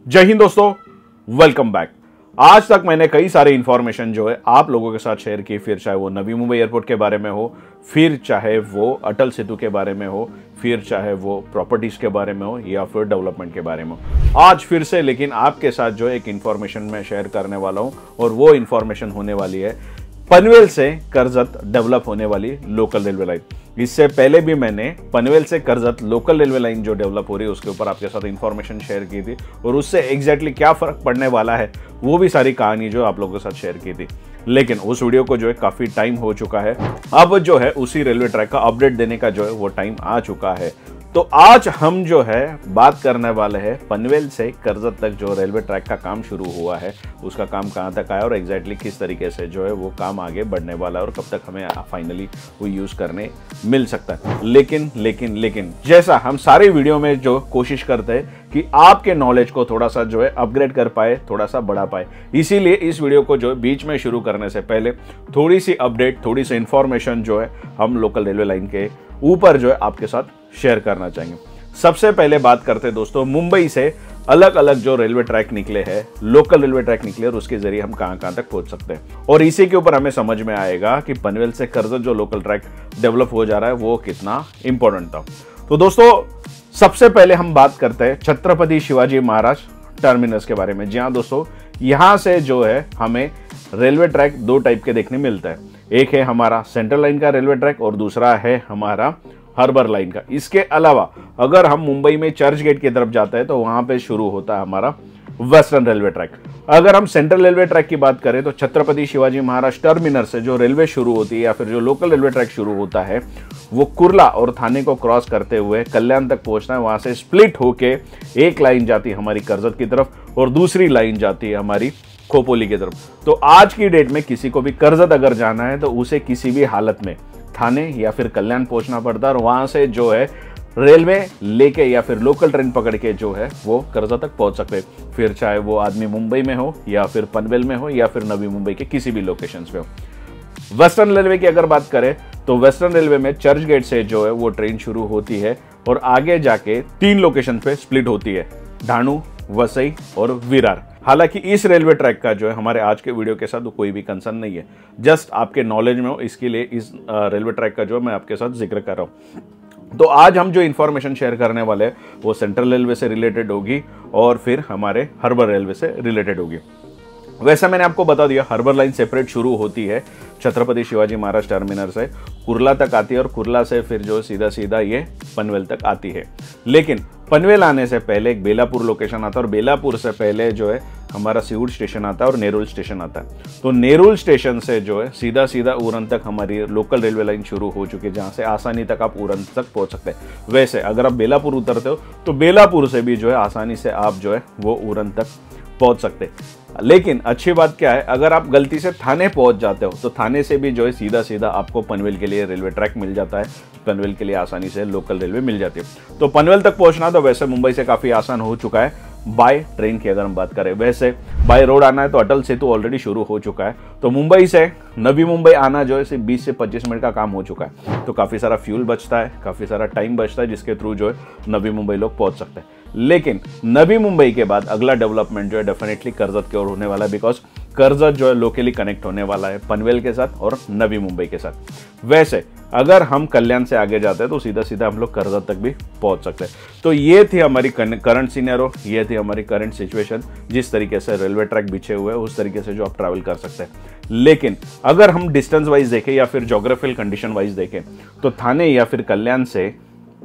जय हिंद दोस्तों, welcome back. आज तक मैंने कई सारे इंफॉर्मेशन जो है आप लोगों के साथ शेयर की, फिर चाहे वो नवी मुंबई एयरपोर्ट के बारे में हो, फिर चाहे वो अटल सेतु के बारे में हो, फिर चाहे वो प्रॉपर्टीज के बारे में हो या फिर डेवलपमेंट के बारे में हो। आज फिर से लेकिन आपके साथ जो एक इंफॉर्मेशन मैं शेयर करने वाला हूं और वो इंफॉर्मेशन होने वाली है पनवेल से करजत डेवलप होने वाली लोकल रेलवे लाइन। इससे पहले भी मैंने पनवेल से करजत लोकल रेलवे लाइन जो डेवलप हो रही है उसके ऊपर आपके साथ इंफॉर्मेशन शेयर की थी और उससे एग्जैक्टली क्या फर्क पड़ने वाला है वो भी सारी कहानी जो आप लोगों के साथ शेयर की थी। लेकिन उस वीडियो को जो है काफी टाइम हो चुका है, अब जो है उसी रेलवे ट्रैक का अपडेट देने का जो है वो टाइम आ चुका है। तो आज हम जो है बात करने वाले हैं पनवेल से करजत तक जो रेलवे ट्रैक का काम शुरू हुआ है उसका काम कहाँ तक आया और एग्जैक्टली किस तरीके से जो है वो काम आगे बढ़ने वाला है और कब तक हमें फाइनली वो यूज करने मिल सकता है। लेकिन जैसा हम सारे वीडियो में जो कोशिश करते हैं कि आपके नॉलेज को थोड़ा सा जो है अपग्रेड कर पाए, थोड़ा सा बढ़ा पाए, इसीलिए इस वीडियो को जो है बीच में शुरू करने से पहले थोड़ी सी अपडेट, थोड़ी सी इंफॉर्मेशन जो है हम लोकल रेलवे लाइन के ऊपर जो है आपके साथ शेयर करना चाहेंगे। सबसे पहले बात करते हैं दोस्तों मुंबई से अलग अलग जो रेलवे ट्रैक निकले हैं, लोकल रेलवे ट्रैक निकले और उसके जरिए हम कहां तक पहुंच सकते हैं और इसी के ऊपर हमें समझ में आएगा कि पनवेल से करजत जो लोकल ट्रैक डेवलप हो जा रहा है वो कितना इंपॉर्टेंट था। तो दोस्तों सबसे पहले हम बात करते हैं छत्रपति शिवाजी महाराज टर्मिनस के बारे में। जी हाँ दोस्तों, यहां से जो है हमें रेलवे ट्रैक दो टाइप के देखने मिलता है। एक है हमारा सेंट्रल लाइन का रेलवे ट्रैक और दूसरा है हमारा हार्बर लाइन का। इसके अलावा अगर हम मुंबई में चर्च गेट की तरफ जाते हैं तो वहां पे शुरू होता है हमारा वेस्टर्न रेलवे ट्रैक। अगर हम सेंट्रल रेलवे ट्रैक की बात करें तो छत्रपति शिवाजी महाराज टर्मिनस से जो रेलवे शुरू होती है या फिर जो लोकल रेलवे ट्रैक शुरू होता है वो कुर्ला और थाने को क्रॉस करते हुए कल्याण तक पहुंचना है। वहां से स्प्लिट होके एक लाइन जाती है हमारी करजत की तरफ और दूसरी लाइन जाती है हमारी खोपोली की तरफ। तो आज की डेट में किसी को भी करजत अगर जाना है तो उसे किसी भी हालत में थाने या फिर कल्याण पहुंचना पड़ता है और वहां से जो है रेलवे लेके या फिर लोकल ट्रेन पकड़ के जो है वो करजत तक पहुंच सकते हैं, फिर चाहे वो आदमी मुंबई में हो या फिर पनवेल में हो या फिर नवी मुंबई के किसी भी लोकेशंस पे हो। वेस्टर्न रेलवे की अगर बात करें तो वेस्टर्न रेलवे में चर्च गेट से जो है वो ट्रेन शुरू होती है और आगे जाके 3 लोकेशन पे स्प्लिट होती है, ढाणू, वसई और विरार। हालांकि इस रेलवे ट्रैक का जो है हमारे आज के वीडियो के साथ कोई भी कंसर्न नहीं है, जस्ट आपके नॉलेज में हो इसके लिए इस रेलवे ट्रैक का जो मैं आपके साथ जिक्र कर रहा हूं। तो आज हम जो इन्फॉर्मेशन शेयर करने वाले हैं वो सेंट्रल रेलवे से रिलेटेड होगी और फिर हमारे हार्बर रेलवे से रिलेटेड होगी। वैसे मैंने आपको बता दिया हार्बर लाइन सेपरेट शुरू होती है छत्रपति शिवाजी महाराज टर्मिनस से कुर्ला तक आती है और कुर्ला से फिर जो सीधा ये पनवेल तक आती है। लेकिन पनवेल आने से पहले एक बेलापुर लोकेशन आता है और बेलापुर से पहले जो है हमारा सीवुड स्टेशन आता है और नेरुल स्टेशन आता है। तो नेरुल स्टेशन से जो है सीधा उरन तक हमारी लोकल रेलवे लाइन शुरू हो चुकी है जहां से आसानी तक आप उरन तक पहुंच सकते हैं। वैसे अगर आप बेलापुर उतरते हो तो बेलापुर से भी जो है आसानी से आप जो है वो उरन तक पहुंच सकते हैं। लेकिन अच्छी बात क्या है, अगर आप गलती से थाने पहुंच जाते हो तो थाने से भी जो है सीधा आपको पनवेल के लिए रेलवे ट्रैक मिल जाता है, पनवेल के लिए आसानी से लोकल रेलवे मिल जाती है। तो पनवेल तक पहुंचना तो वैसे मुंबई से काफी आसान हो चुका है बाय ट्रेन की अगर हम बात करें। वैसे बाय रोड आना है तो अटल सेतु ऑलरेडी शुरू हो चुका है, तो मुंबई से नवी मुंबई आना जो है सिर्फ 20 से 25 मिनट का काम हो चुका है। तो काफी सारा फ्यूल बचता है, काफी सारा टाइम बचता है जिसके थ्रू जो है नवी मुंबई लोग पहुंच सकते हैं। लेकिन नवी मुंबई के बाद अगला डेवलपमेंट जो है डेफिनेटली करजत की ओर होने वाला है, बिकॉज करजत जो है लोकली कनेक्ट होने वाला है पनवेल के साथ और नवी मुंबई के साथ। वैसे अगर हम कल्याण से आगे जाते हैं तो सीधा हम लोग करजत तक भी पहुंच सकते हैं। तो ये थी हमारी करंट सीनियरो, ये थी हमारी करंट सिचुएशन। जिस तरीके से रेलवे ट्रैक बिछे हुए हैं उस तरीके से जो आप ट्रैवल कर सकते हैं। लेकिन अगर हम डिस्टेंस वाइज देखें या फिर जोग्राफिकल कंडीशन वाइज देखें तो थाने या फिर कल्याण से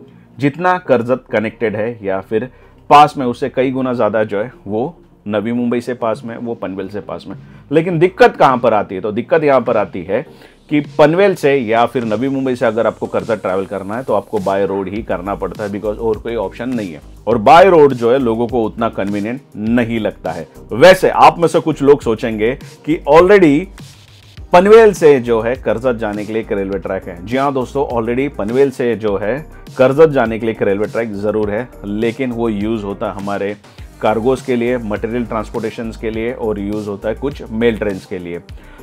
जितना करजत कनेक्टेड है या फिर पास में उससे कई गुना ज्यादा जो है वो नवी मुंबई से पास में, वो पनवेल से पास में। लेकिन दिक्कत कहां पर आती है, तो दिक्कत यहां पर आती है कि पनवेल से या फिर नवी मुंबई से अगर आपको करजत ट्रैवल करना है तो आपको बाय रोड ही करना पड़ता है, बिकॉज और कोई ऑप्शन नहीं है और बाय रोड जो है लोगों को उतना कन्वीनियंट नहीं लगता है। वैसे आप में से कुछ लोग सोचेंगे कि ऑलरेडी पनवेल से जो है करजत जाने के लिए एक रेलवे ट्रैक है। जी हाँ दोस्तों, ऑलरेडी पनवेल से जो है करजत जाने के लिए एक रेलवे ट्रैक जरूर है, लेकिन वो यूज होता है हमारे कार्गोस के लिए, मटेरियल ट्रांसपोर्टेशन के लिए और यूज होता है कुछ मेल ट्रेन के लिए।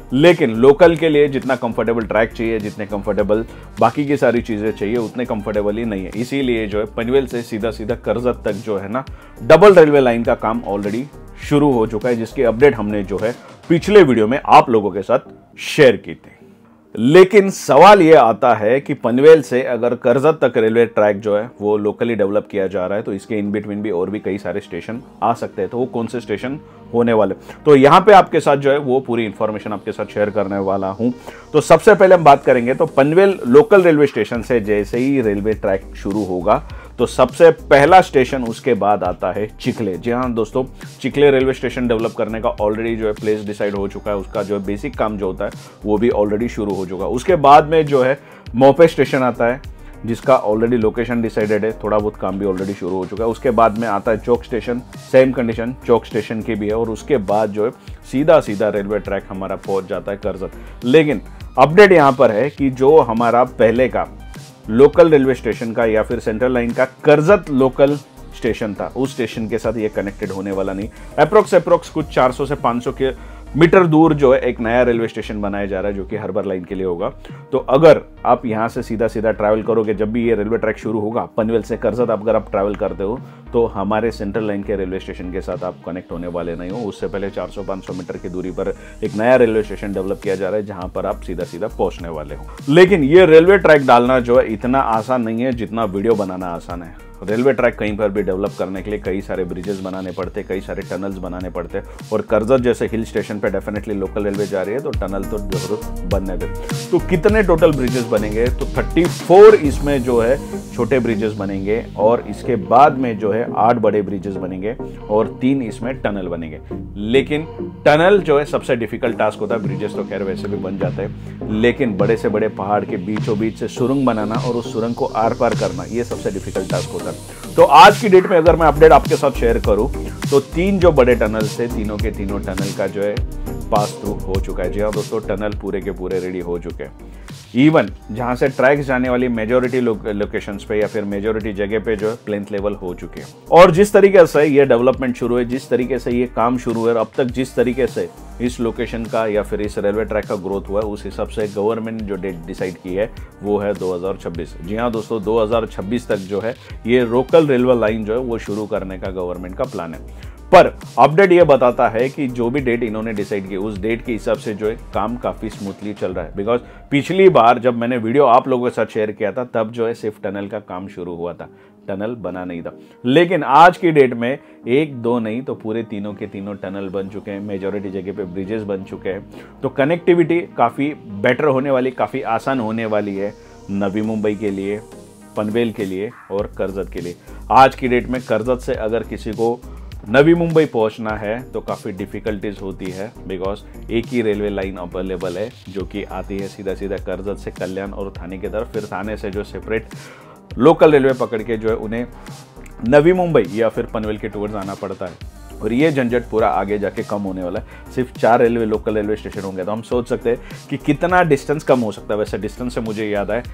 लेकिन लोकल के लिए जितना कंफर्टेबल ट्रैक चाहिए, जितने कंफर्टेबल बाकी की सारी चीज़ें चाहिए, उतने कंफर्टेबल ही नहीं है। इसीलिए जो है पनवेल से सीधा सीधा कर्जत तक जो है ना डबल रेलवे लाइन का काम ऑलरेडी शुरू हो चुका है, जिसकी अपडेट हमने जो है पिछले वीडियो में आप लोगों के साथ शेयर की थी। लेकिन सवाल यह आता है कि पनवेल से अगर कर्जत तक रेलवे ट्रैक जो है वो लोकली डेवलप किया जा रहा है, तो इसके इन बिटवीन भी और भी कई सारे स्टेशन आ सकते हैं। तो वो कौन से स्टेशन होने वाले, तो यहां पे आपके साथ जो है वो पूरी इंफॉर्मेशन आपके साथ शेयर करने वाला हूं। तो सबसे पहले हम बात करेंगे तो पनवेल लोकल रेलवे स्टेशन से जैसे ही रेलवे ट्रैक शुरू होगा तो सबसे पहला स्टेशन उसके बाद आता है चिखले। जी हाँ दोस्तों, चिखले रेलवे स्टेशन डेवलप करने का ऑलरेडी जो है प्लेस डिसाइड हो चुका है, उसका जो है बेसिक काम जो होता है वो भी ऑलरेडी शुरू हो चुका है। उसके बाद में जो है मोपे स्टेशन आता है, जिसका ऑलरेडी लोकेशन डिसाइडेड है, थोड़ा बहुत काम भी ऑलरेडी शुरू हो चुका है। उसके बाद में आता है Chowk station, same condition Chowk station की भी है, और उसके बाद जो है सीधा सीधा रेलवे ट्रैक हमारा पहुंच जाता है कर्जत। लेकिन अपडेट यहाँ पर है कि जो हमारा पहले का लोकल रेलवे स्टेशन का या फिर सेंट्रल लाइन का कर्जत लोकल स्टेशन था, उस स्टेशन के साथ ये कनेक्टेड होने वाला नहीं। अप्रोक्स कुछ 400 से 500 मीटर दूर जो है एक नया रेलवे स्टेशन बनाया जा रहा है, जो कि हार्बर लाइन के लिए होगा। तो अगर आप यहाँ से सीधा सीधा ट्रैवल करोगे, जब भी ये रेलवे ट्रैक शुरू होगा पनवेल से कर्जत अगर आप ट्रैवल करते हो, तो हमारे सेंट्रल लाइन के रेलवे स्टेशन के साथ आप कनेक्ट होने वाले नहीं हो। उससे पहले 400-500 मीटर की दूरी पर एक नया रेलवे स्टेशन डेवलप किया जा रहा है, जहां पर आप सीधा सीधा पहुंचने वाले हो। लेकिन ये रेलवे ट्रैक डालना जो है इतना आसान नहीं है जितना वीडियो बनाना आसान है। रेलवे ट्रैक कहीं पर भी डेवलप करने के लिए कई सारे ब्रिजेस बनाने पड़ते, कई सारे टनल्स बनाने पड़ते, और कर्जत जैसे हिल स्टेशन पे डेफिनेटली लोकल रेलवे जा रही है तो टनल तो जरूर बनने दे। तो कितने टोटल ब्रिजेस बनेंगे, तो 34 इसमें जो है छोटे ब्रिजेस बनेंगे, और इसके बाद में जो है 8 बड़े ब्रिजेस बनेंगे और 3 इसमें टनल बनेंगे। लेकिन टनल जो है सबसे डिफिकल्ट टास्क होता है, ब्रिजेस तो खैर वैसे भी बन जाते हैं, लेकिन बड़े से बड़े पहाड़ के बीचों बीच से सुरंग बनाना और उस सुरंग को आर पार करना, ये सबसे डिफिकल्ट टास्क होता है। तो आज की डेट में अगर मैं अपडेट आपके साथ शेयर करूं तो 3 जो बड़े टनल थे, तीनों के तीनों टनल का जो है पास थ्रू हो चुका है। जी हाँ दोस्तों, टनल पूरे के पूरे रेडी हो चुके हैं। इवन जहां से ट्रैक्स जाने वाली मेजोरिटी लोकेशंस पे या फिर मेजोरिटी जगह पे जो है प्लेन्थ लेवल हो चुके हैं। और जिस तरीके से ये डेवलपमेंट शुरू है, जिस तरीके से ये काम शुरू है, अब तक जिस तरीके से इस लोकेशन का या फिर इस रेलवे ट्रैक का ग्रोथ हुआ है, उस हिसाब से गवर्नमेंट जो डेट डिसाइड की है वो है 2026। जी हाँ दोस्तों, 2026 तक जो है ये लोकल रेलवे लाइन जो है वो शुरू करने का गवर्नमेंट का प्लान है। पर अपडेट ये बताता है कि जो भी डेट इन्होंने डिसाइड की, उस डेट के हिसाब से जो है काम काफी स्मूथली चल रहा है। बिकॉज पिछली बार जब मैंने वीडियो आप लोगों के साथ शेयर किया था, तब जो है सिर्फ टनल का काम शुरू हुआ था, टनल बना नहीं था। लेकिन आज की डेट में 1-2 नहीं तो पूरे तीनों के तीनों टनल बन चुके हैं, मेजॉरिटी जगह पे ब्रिजेस बन चुके हैं। तो कनेक्टिविटी काफ़ी बेटर होने वाली, काफ़ी आसान होने वाली है नवी मुंबई के लिए, पनवेल के लिए और कर्जत के लिए। आज की डेट में कर्जत से अगर किसी को नवी मुंबई पहुंचना है तो काफ़ी डिफ़िकल्टीज होती है, बिकॉज एक ही रेलवे लाइन अवेलेबल है जो कि आती है सीधा सीधा कर्जत से कल्याण और थाने की तरफ, फिर थाने से जो सेपरेट लोकल रेलवे पकड़ के जो है उन्हें नवी मुंबई या फिर पनवेल के टूवर्ड्स आना पड़ता है। और ये झंझट पूरा आगे जाके कम होने वाला है। सिर्फ 4 लोकल रेलवे स्टेशन होंगे, तो हम सोच सकते हैं कि कितना डिस्टेंस कम हो सकता है। वैसे डिस्टेंस से मुझे याद है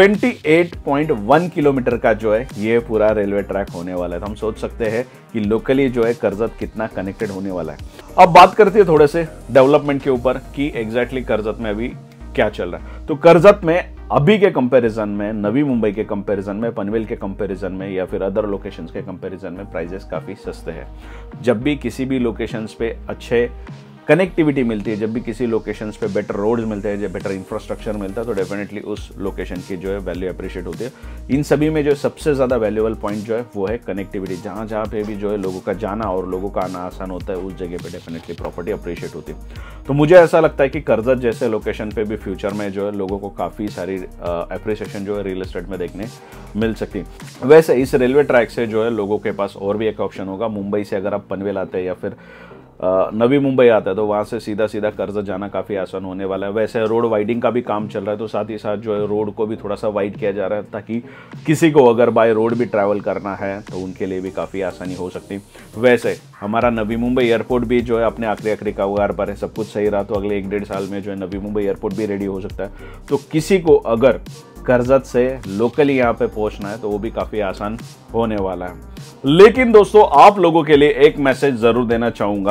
28.1 किलोमीटर का जो है ये पूरा रेलवे ट्रैक होने वाला है। तो हम सोच सकते हैं कि लोकली जो है कर्जत कितना कनेक्टेड होने वाला है। अब बात करते हैं थोड़े से डेवलपमेंट के ऊपर कि एग्जैक्टली कर्जत में अभी क्या चल रहा है। तो कर्जत में अभी के कंपैरिजन में, नवी मुंबई के कंपैरिजन में, पनवेल के कंपैरिजन में या फिर अदर लोकेशंस के कंपैरिजन में प्राइजेस काफ़ी सस्ते हैं। जब भी किसी भी लोकेशंस पे अच्छे कनेक्टिविटी मिलती है, जब भी किसी लोकेशंस पे बेटर रोड्स मिलते हैं, जब बेटर इंफ्रास्ट्रक्चर मिलता है, तो डेफिनेटली उस लोकेशन की जो है वैल्यू अप्रिशिएट होती है। इन सभी में जो सबसे ज़्यादा वैल्यूएबल पॉइंट जो है वो है कनेक्टिविटी। जहाँ जहाँ पे भी जो है लोगों का जाना और लोगों का आना आसान होता है, उस जगह पे डेफिनेटली प्रॉपर्टी अप्रिशिएट होती है। तो मुझे ऐसा लगता है कि कर्जत जैसे लोकेशन पे भी फ्यूचर में जो है लोगों को काफ़ी सारी अप्रिसिएशन जो है रियल एस्टेट में देखने मिल सकती है। वैसे इस रेलवे ट्रैक से जो है लोगों के पास और भी एक ऑप्शन होगा। मुंबई से अगर आप पनवेल आते हैं या फिर नवी मुंबई आता है तो वहाँ से सीधा सीधा कर्जत जाना काफ़ी आसान होने वाला है। वैसे रोड वाइडिंग का भी काम चल रहा है, तो साथ ही साथ जो है रोड को भी थोड़ा सा वाइड किया जा रहा है, ताकि किसी को अगर बाय रोड भी ट्रैवल करना है तो उनके लिए भी काफ़ी आसानी हो सकती। वैसे हमारा नवी मुंबई एयरपोर्ट भी जो है अपने आखिरी कगार पर है। सब कुछ सही रहा तो अगले 1-1.5 साल में जो है नवी मुंबई एयरपोर्ट भी रेडी हो सकता है। तो किसी को अगर कर्जत से लोकली यहाँ पे पहुंचना है तो वो भी काफ़ी आसान होने वाला है। लेकिन दोस्तों, आप लोगों के लिए एक मैसेज ज़रूर देना चाहूँगा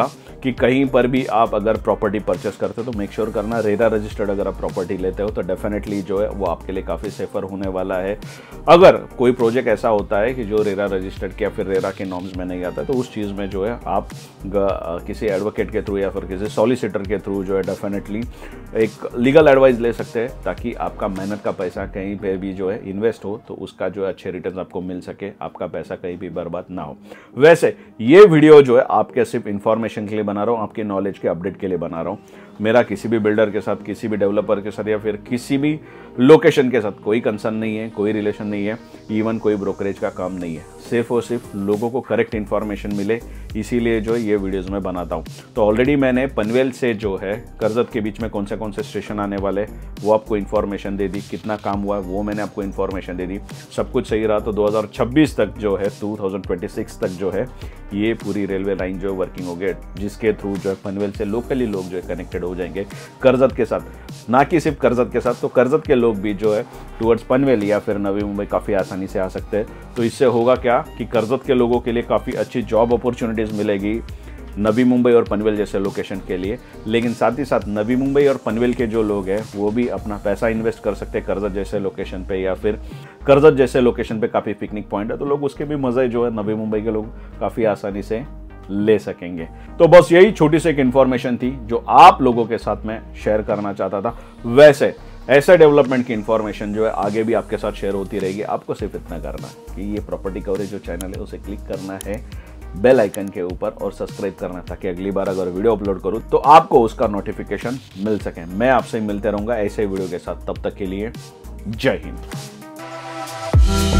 कि कहीं पर भी आप अगर प्रॉपर्टी परचेस करते हो तो मेक श्योर करना रेरा रजिस्टर्ड अगर आप प्रॉपर्टी लेते हो तो डेफिनेटली जो है वो आपके लिए काफ़ी सेफर होने वाला है। अगर कोई प्रोजेक्ट ऐसा होता है कि जो रेरा रजिस्टर्ड या फिर रेरा के नॉर्म्स में नहीं आता तो उस चीज़ में जो है आप किसी एडवोकेट के थ्रू या फिर किसी सॉलिसिटर के थ्रू जो है डेफिनेटली एक लीगल एडवाइस ले सकते हैं, ताकि आपका मेहनत का पैसा कहीं पे भी जो है इन्वेस्ट हो तो उसका जो है अच्छे रिटर्न आपको मिल सके, आपका पैसा कहीं भी बर्बाद ना हो। वैसे ये वीडियो जो है आपके सिर्फ इंफॉर्मेशन के लिए बना रहा हूँ, आपके नॉलेज के अपडेट के लिए बना रहा हूँ। मेरा किसी भी बिल्डर के साथ, किसी भी डेवलपर के साथ या फिर किसी भी लोकेशन के साथ कोई कंसर्न नहीं है, कोई रिलेशन नहीं है, इवन कोई ब्रोकरेज का काम नहीं है। सिर्फ और सिर्फ लोगों को करेक्ट इन्फॉर्मेशन मिले, इसीलिए जो है ये वीडियोज़ में बनाता हूँ। तो ऑलरेडी मैंने पनवेल से जो है कर्जत के बीच में कौन से स्टेशन आने वाले वो आपको इन्फॉर्मेशन दे दी, कितना काम हुआ है वो मैंने आपको इन्फॉर्मेशन दे दी। सब कुछ सही रहा तो 2026 तक जो है 2026 तक जो है ये पूरी रेलवे लाइन जो है वर्किंग हो गई, जिसके थ्रू जो है पनवेल से लोकली लोग जो है कनेक्टेड हो जाएंगे कर्जत के साथ। ना कि सिर्फ कर्जत के साथ, तो कर्जत के लोग भी जो है टुवर्ड्स पनवेल या फिर नवी मुंबई काफ़ी आसानी से आ सकते हैं। तो इससे होगा क्या कि कर्जत के लोगों के लिए काफ़ी अच्छी जॉब अपॉर्चुनिटीज़ मिलेगी नवी मुंबई और पनवेल जैसे लोकेशन के लिए। लेकिन साथ ही साथ नवी मुंबई और पनवेल के जो लोग हैं वो भी अपना पैसा इन्वेस्ट कर सकते हैं कर्जत जैसे लोकेशन पे, या फिर कर्जत जैसे लोकेशन पे काफ़ी पिकनिक पॉइंट है तो लोग उसके भी मज़े जो है नवी मुंबई के लोग काफ़ी आसानी से ले सकेंगे। तो बस यही छोटी सी एक इन्फॉर्मेशन थी जो आप लोगों के साथ में शेयर करना चाहता था। वैसे ऐसे डेवलपमेंट की इन्फॉर्मेशन जो है आगे भी आपके साथ शेयर होती रहेगी। आपको सिर्फ इतना करना है कि ये प्रॉपर्टी कवरेज जो चैनल है उसे क्लिक करना है बेल आइकन के ऊपर और सब्सक्राइब करना, ताकि अगली बार अगर वीडियो अपलोड करूं तो आपको उसका नोटिफिकेशन मिल सके। मैं आपसे मिलते रहूंगा ऐसे वीडियो के साथ, तब तक के लिए जय हिंद।